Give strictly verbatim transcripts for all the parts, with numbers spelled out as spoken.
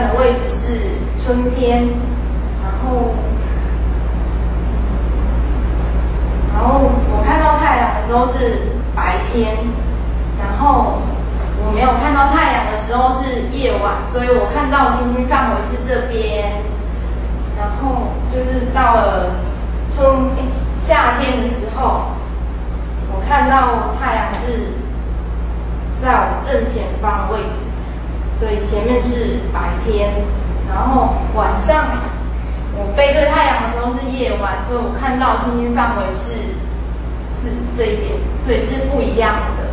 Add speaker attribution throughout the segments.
Speaker 1: 站的位置是春天，然后，然后我看到太阳的时候是白天，然后我没有看到太阳的时候是夜晚，所以我看到星星范围是这边，然后就是到了春夏天的时候，我看到太阳是在我正前方的位置。所以前面是白天，然后晚上我背对太阳的时候是夜晚，所以我看到星星范围是是这一边，所以是不一样的。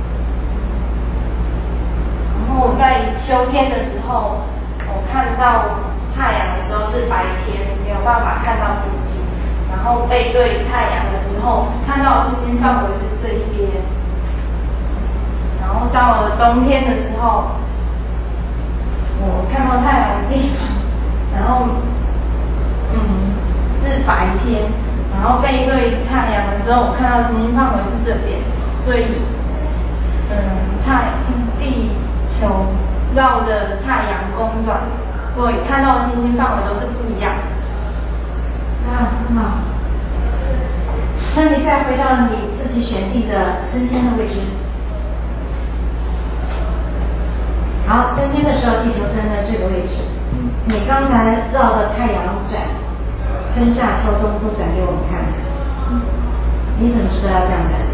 Speaker 1: 然后在秋天的时候，我看到太阳的时候是白天，没有办法看到星星，然后背对太阳的时候，看到星星范围是这一边。然后到了冬天的时候，我看到太阳的地方，然后，嗯，是白天，然后背对太阳的时候，我看到星星范围是这边，所以，嗯，太地球绕着太阳公转，所以看到星星范围都是不一样的。
Speaker 2: 啊，很好。那你再回到你自己选定的春天的位置。好，春天的时候，地球站在这个位置。你刚才绕着太阳转，春夏秋冬都转给我们看。你怎么知道要这样转？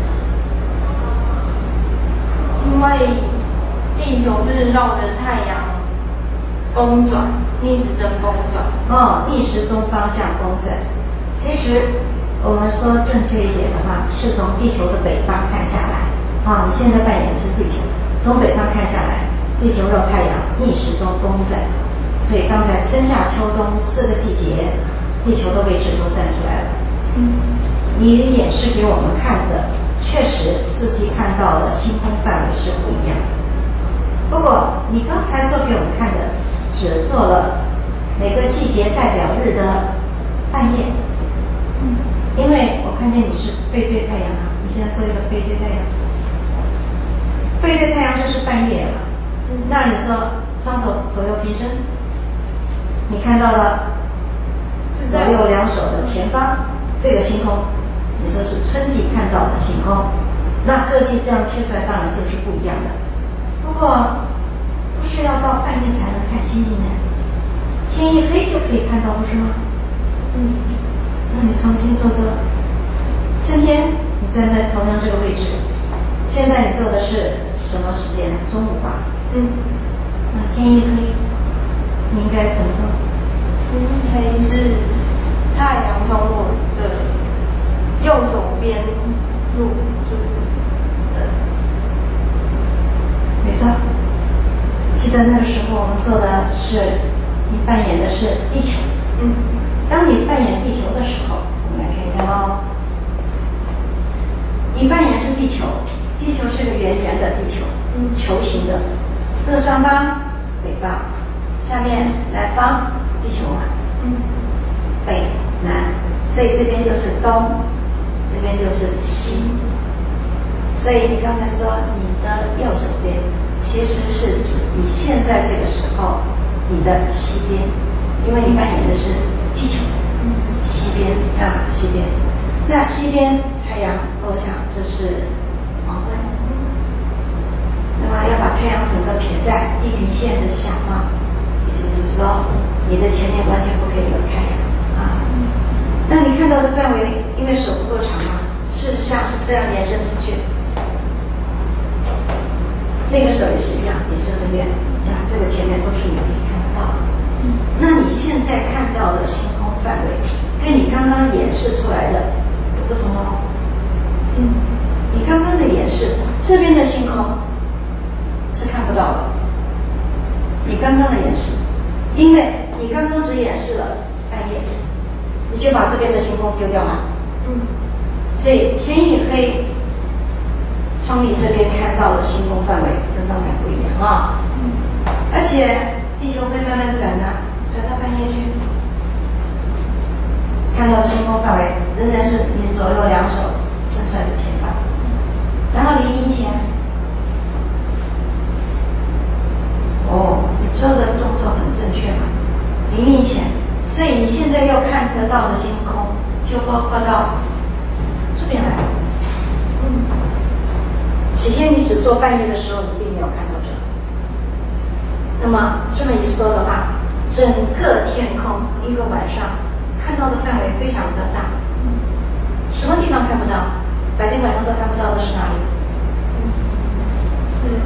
Speaker 1: 因为地球是绕着太阳公转，逆时针公转。
Speaker 2: 哦，逆时钟方向公转。其实我们说正确一点的话，是从地球的北方看下来。啊，你现在扮演的是地球，从北方看下来。地球绕太阳逆时钟公转，所以刚才春夏秋冬四个季节，地球的位置都站出来了。嗯，你演示给我们看的，确实四季看到的星空范围是不一样的。不过你刚才做给我们看的，只做了每个季节代表日的半夜。嗯，因为我看见你是背对太阳啊，你现在做一个背对太阳，背对太阳就是半夜了。那你说双手左右平伸，你看到了左右两手的前方这个星空，你说是春季看到的星空，那各季这样切出来当然就是不一样的。不过不是要到半夜才能看星星的，天一黑就可以看到，不是吗？嗯，那你重新做做。春天你站在同样这个位置，现在你做的是什么时间？中午吧。嗯，那天一黑，你应该怎么做？
Speaker 1: 天一黑是太阳从我的右手边入，就是呃，
Speaker 2: 没错。记得那个时候我们做的是，你扮演的是地球。嗯，当你扮演地球的时候，我们来看一看哦。你扮演是地球，地球是个圆圆的地球，嗯，球形的。这个上方北方，下面南方，地球嘛，嗯，北南，所以这边就是东，这边就是西。所以你刚才说你的右手边，其实是指你现在这个时候你的西边，因为你扮演的是地球，嗯，西边啊，西边。那西边太阳落下，这是黄昏。那么要把太阳整个撇在地平线的下方，也就是说，你的前面完全不可以有太阳啊。那你看到的范围，因为手不够长嘛，事实上是这样延伸出去。那个手也是一样，延伸很远，啊，这个前面都是你可以看得到。那你现在看到的星空范围，跟你刚刚演示出来的不同哦。嗯，你刚刚的演示，这边的星空是看不到的。你刚刚的演示，因为你刚刚只演示了半夜，你就把这边的星空丢掉了。嗯，所以天一黑，从你这边看到的星空范围跟刚才不一样啊。嗯，而且地球会慢慢转的，转到半夜去，看到的星空范围仍然是你左右两手伸出来的前方，然后黎明前。哦，你做的动作很正确。 起先你只做半夜的时候，你并没有看到这。那么这么一说的话，整个天空一个晚上看到的范围非常的大。什么地方看不到？白天晚上都看不到的是哪里？
Speaker 1: 是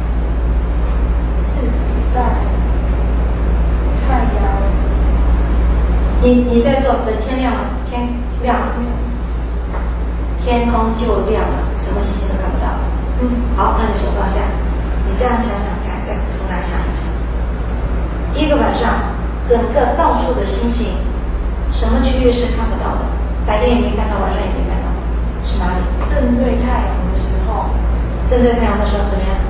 Speaker 1: 是在太阳。
Speaker 2: 你你在做，等天亮了，天亮了，天空就亮了，什么星星都看不到。嗯，好，那你手放下，你这样想想看，再重来想一想。一个晚上，整个到处的星星，什么区域是看不到的？白天也没看到，晚上也没看到，是哪里？
Speaker 1: 正对太阳的时候，
Speaker 2: 正对太阳的时候怎么样？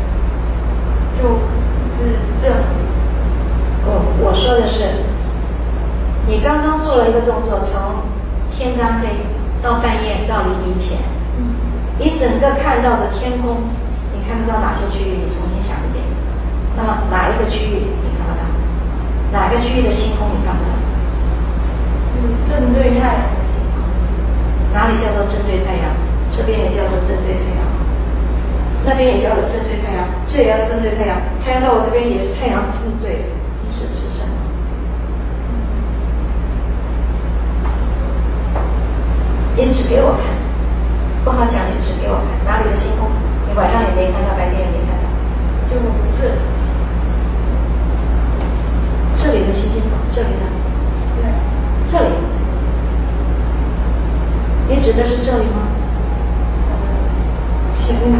Speaker 1: 就是正。
Speaker 2: 我我说的是，你刚刚做了一个动作，从天刚黑到半夜到黎明前，嗯，你整个看到的天空，你看得到哪些区域？你重新想一遍。那么哪一个区域你看不到？哪个区域的星空你看不到？
Speaker 1: 嗯，正对太阳的星空。
Speaker 2: 哪里叫做正对太阳？这边也叫做正对太阳，那边也叫做正对太阳，这也要正对太阳。太阳到我这边也是太阳正对，你是指什么？你指给我看，不好讲，你指给我看，哪里的星空？你晚上也没看到，白天也没看到，
Speaker 1: 就这里。
Speaker 2: 这里的星星，这里的，
Speaker 1: 对，
Speaker 2: 这里。你指的是这里吗？前面。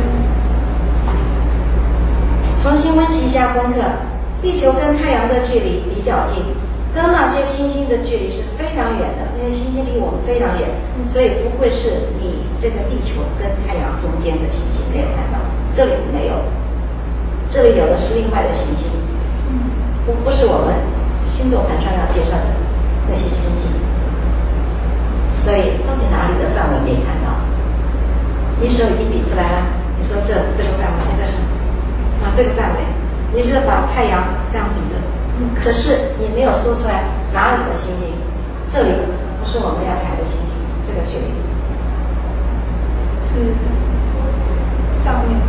Speaker 2: 重新温习一下功课，地球跟太阳的距离比较近，跟那些星星的距离是非常远的，那些星星离我们非常远，所以不会是你这个地球跟太阳中间的星星，没有看到，这里没有，这里有的是另外的星星，不不是我们星座盘上要介绍的那些星星，所以到底哪里的范围没看到？你手已经比出来了，你说这这个范围那个什么？啊，这个范围，你是把太阳这样比着，嗯，可是你没有说出来哪里的星星，这里不是我们要看的星星，这个距离
Speaker 1: 是上面，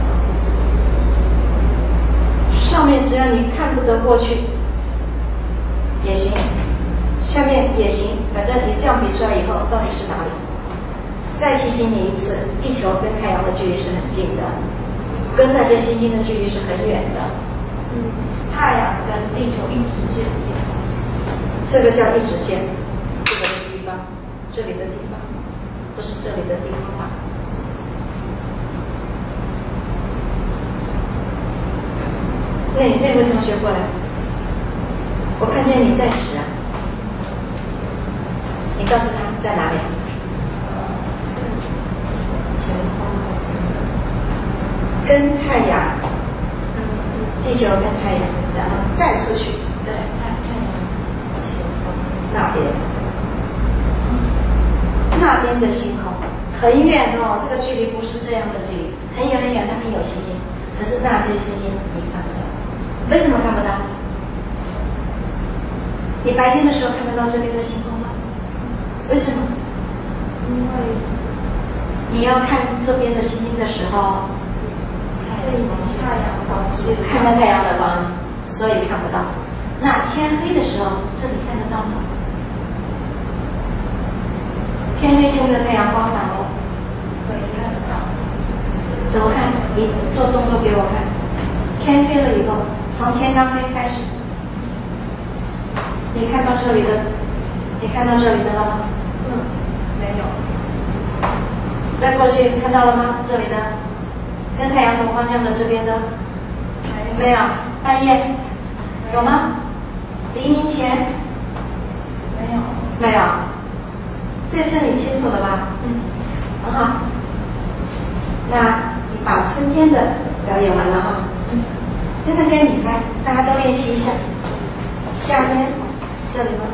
Speaker 2: 上面只要你看不得过去也行，下面也行，反正你这样比出来以后，到底是哪里？再提醒你一次，地球跟太阳的距离是很近的。跟那些星星的距离是很远的。
Speaker 1: 嗯，太阳跟地球一直线，
Speaker 2: 这个叫一直线。这个的地方，这里的地方，不是这里的地方吗？那那位同学过来，我看见你在指啊，你告诉他在哪里？前方。跟太阳，
Speaker 1: 嗯，是
Speaker 2: 地球跟太阳，然后再出去，
Speaker 1: 对，太太阳前方
Speaker 2: 那边，那边的星空很远哦，这个距离不是这样的距离，很远很远，那边有星星，可是那些星星你看不到，为什么看不到？你白天的时候看得到这边的星空吗？为什么？
Speaker 1: 因为
Speaker 2: 你要看这边的星星的时候。
Speaker 1: 对太阳光线，
Speaker 2: 看到太阳的光，所以看不到。那天黑的时候，这里看得到吗？天黑就没有太阳光挡了。
Speaker 1: 可以看得到。
Speaker 2: 怎么看？你做动作给我看。天黑了以后，从天刚黑开始，你看到这里的，你看到这里的了吗？
Speaker 1: 嗯，没有。
Speaker 2: 再过去看到了吗？这里的。跟太阳同方向的这边的没有，半夜有吗？黎明前
Speaker 1: 没有，
Speaker 2: 没有。这次你清楚了吧？
Speaker 1: 嗯，
Speaker 2: 很好。那你把春天的表演完了哈，嗯，现在该你来，大家都练习一下。夏天是这里吗？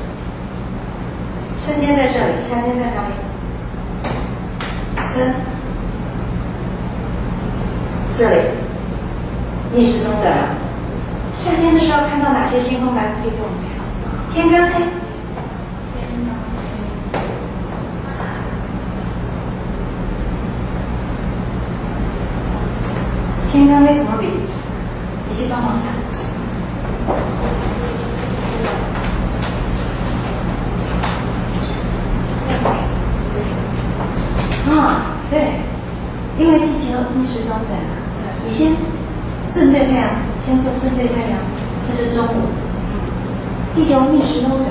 Speaker 2: 春天在这里，夏天在哪里？春。这里逆时钟转了。夏天的时候看到哪些星空来可以给我们看？天刚黑， 天刚黑怎么比？继续帮忙看。啊，对，因为地球逆时钟转啊，你先正对太阳，先说正对太阳，这是中午。地球逆时钟转，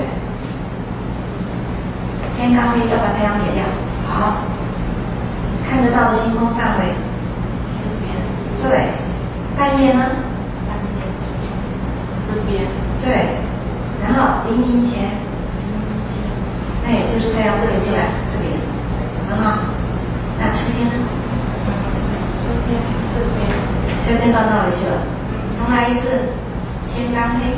Speaker 2: 天刚黑要把太阳灭掉。好，看得到的星空范围，
Speaker 1: 这边。
Speaker 2: 对，半夜呢？
Speaker 1: 半夜。这边。
Speaker 2: 对，然后黎明前，哎，就是太阳这里出来，这边，很好。那秋天呢？
Speaker 1: 秋天这边。
Speaker 2: 秋天到那里去了？重来一次，天刚黑。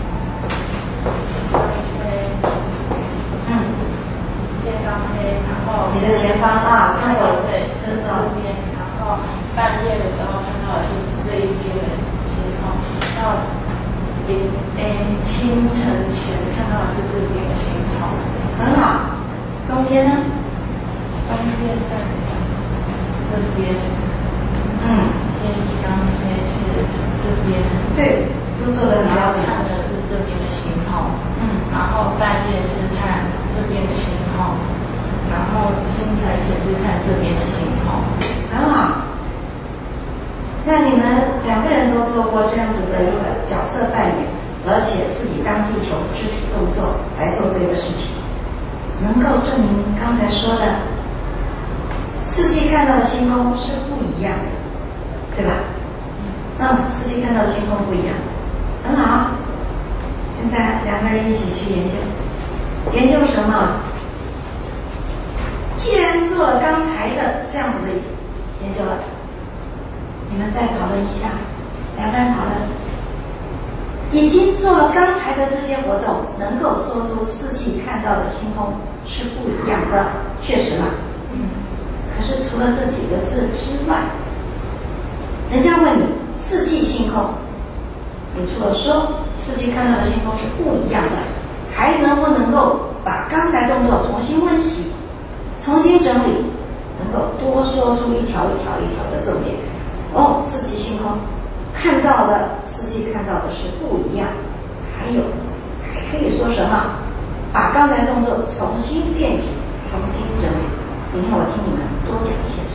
Speaker 2: 嗯。
Speaker 1: 天刚黑，然后。
Speaker 2: 你的前方啊，双手
Speaker 1: 对，
Speaker 2: 伸到
Speaker 1: 这边，然后半夜的时候看到的是这一边的星空，到凌诶清晨前看到的是这边的星空。
Speaker 2: 很好。冬天呢？
Speaker 1: 冬天在这边。
Speaker 2: 嗯。
Speaker 1: 天刚黑是这边。
Speaker 2: 对，都做得很标准。
Speaker 1: 看的是这边的星空。
Speaker 2: 嗯。
Speaker 1: 然后半夜是看这边的星空，然后清晨前是看这边的星空。
Speaker 2: 很好。那你们两个人都做过这样子的一个角色扮演，而且自己当地球肢体动作来做这个事情，能够证明刚才说的四季看到的星空是不一样的，对吧？嗯，四季看到的星空不一样，很好。现在两个人一起去研究，研究什么？既然做了刚才的这样子的研究了，你们再讨论一下，两个人讨论，已经做了刚才的这些活动，能够说出四季看到的星空是不一样的，确实嘛。
Speaker 1: 嗯。
Speaker 2: 可是除了这几个字之外，人家问你四季星空，你除了说四季看到的星空是不一样的，还能不能够把刚才动作重新温习，重新整理，能够多说出一条一条一条的重点？哦，四季星空看到的四季看到的是不一样，还有还可以说什么？把刚才动作重新练习，重新整理。今天我听你们多讲一些。